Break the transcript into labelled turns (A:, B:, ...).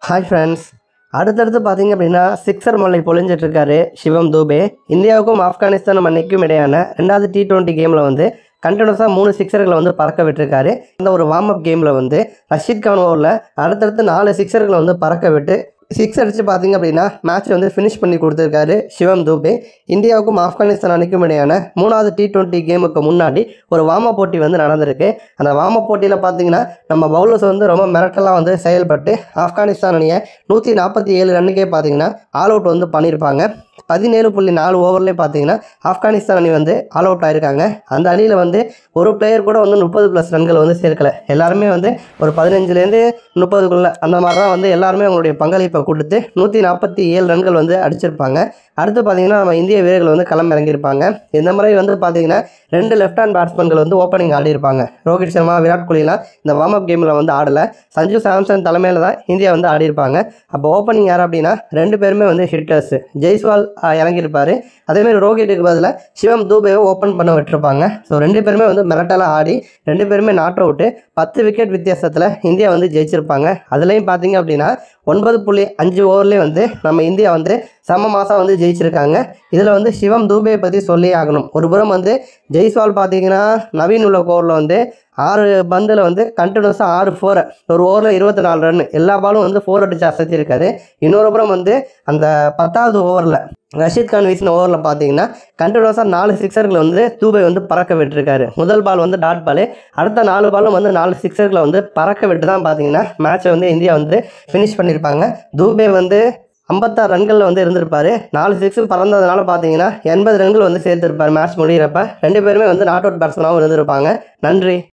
A: Hi friends. அடுத்தடுத்து பார்த்தீங்க அப்படின்னா சிக்ஸர் மலை பொழிஞ்சிட்ருக்காரு சிவம் தூபே. இந்தியாவுக்கும் ஆப்கானிஸ்தான் அன்னைக்கும் இடையான 2வது T20 கேமில் வந்து கண்டினியூஸாக 3 சிக்ஸர்களை வந்து பறக்க விட்டுருக்காரு. இந்த ஒரு வார்ம் அப் கேமில் வந்து ரஷீத் கான் ஓவரில் அடுத்தடுத்து 4 சிக்ஸர்களை வந்து பறக்க விட்டு சிக்ஸ் அடித்து பார்த்தீங்க அப்படின்னா மேட்ச் வந்து ஃபினிஷ் பண்ணி கொடுத்துருக்காரு சிவம் தூபே. இந்தியாவுக்கும் ஆப்கானிஸ்தான் அணிக்கும் இடையான 3வது T20 கேமுக்கு முன்னாடி ஒரு வார்ம் அப் போட்டி வந்து நடந்திருக்கு. அந்த வார்ம் அப் போட்டியில் பார்த்தீங்கன்னா நம்ம பவுலர்ஸ் வந்து ரொம்ப மிரட்டலாக வந்து செயல்பட்டு ஆப்கானிஸ்தான் அணியை 147 ரன்னுக்கே பார்த்தீங்கன்னா ஆல் அவுட் வந்து பண்ணியிருப்பாங்க. 17.4 ஓவர்லேயே பார்த்தீங்கன்னா ஆப்கானிஸ்தான் அணி வந்து ஆல் அவுட் ஆயிருக்காங்க. அந்த அணியில் வந்து ஒரு பிளேயர் கூட வந்து 30+ ரன்கள் வந்து சேர்க்கலை. எல்லாருமே வந்து ஒரு 15லேருந்து 30க்குள்ளே அந்த மாதிரி தான் வந்து எல்லாருமே அவங்களுடைய பங்களிப்பை கொடுத்து 147 ரன்கள் வந்து அடிச்சிருப்பாங்க. அடுத்து பார்த்தீங்கன்னா நம்ம இந்திய வீரர்கள் வந்து களம் இறங்கியிருப்பாங்க. இந்த முறை வந்து பார்த்தீங்கன்னா 2 லெஃப்ட் ஹேண்ட் பேட்ஸ்மேன்கள் வந்து ஓப்பனிங் ஆடியிருப்பாங்க. ரோஹித் சர்மா, விராட் கோலிலாம் இந்த வார்ம் அப் கேமில் வந்து ஆடலை. சஞ்சு சாம்சன் தலைமையில் தான் இந்தியா வந்து ஆடியிருப்பாங்க. அப்போ ஓப்பனிங் யார் அப்படின்னா 2 பேருமே வந்து ஹிட்டர்ஸ். ஜெய்ஸ்வால் இறங்கியிருப்பார். அதேமாதிரி ரோஹித்துக்கு பதிலாக சிவம் தூபேவை ஓப்பன் பண்ண விட்டுருப்பாங்க. ஸோ 2 பேருமே வந்து மிரட்டலாக ஆடி 2 பேருமே நாட் அவுட்டு 10 விக்கெட் வித்தியாசத்தில் இந்தியா வந்து ஜெயிச்சிருப்பாங்க. அதுலேயும் பார்த்தீங்க அப்படின்னா 9.5 ஓவர்லேயே வந்து நம்ம இந்தியா வந்து செம மாதம் வந்து ஜெயிச்சிருக்காங்க. இதில் வந்து சிவம் தூபேயை பற்றி சொல்லி ஆகணும். ஒரு புறம் வந்து ஜெய்ஸ்வால் பார்த்தீங்கன்னா நவீன் உள்ள ஓவரில் வந்து 6 பந்தில் வந்து கண்டினியூஸாக 6 4 ஒரு ஓவரில் 24 ரன் எல்லா பாலும் வந்து 4 அடித்து அசைச்சிருக்காரு. இன்னொரு புறம் வந்து அந்த 10வது ஓவரில் ரஷீத் கான் வீசின ஓவரில் பார்த்தீங்கன்னா கண்டினியூஸாக 4 சிக்ஸர்களை வந்து தூபே வந்து பறக்க விட்டுருக்காரு. முதல் பால் வந்து டாட் பாலு, அடுத்த 4 பாலும் வந்து 4 சிக்ஸர்களை வந்து பறக்க விட்டு தான் பார்த்தீங்கன்னா மேட்சை வந்து இந்தியா வந்து ஃபினிஷ் பண்ணியிருப்பாங்க. தூபே வந்து 56 ரன்களில் வந்து இருந்திருப்பார். 4 சிக்ஸ் பறந்ததுனால பார்த்தீங்கன்னா 80 ரன்கள் வந்து சேர்த்துருப்பார் மேட்ச் முடிகிறப்ப. 2 பேருமே வந்து நாட் அவுட் பேட்ஸ்மேனாகவும் இருந்திருப்பாங்க. நன்றி.